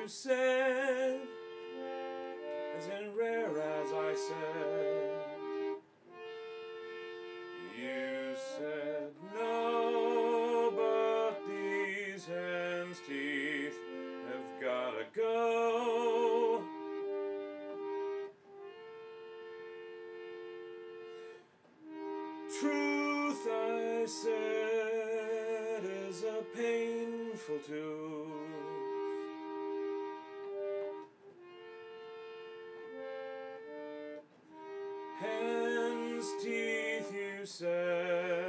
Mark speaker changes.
Speaker 1: you said, as in rare as I said. You said no, but these hen's teeth have gotta go. Truth, I said, is a painful tooth. Hen's teeth, you said,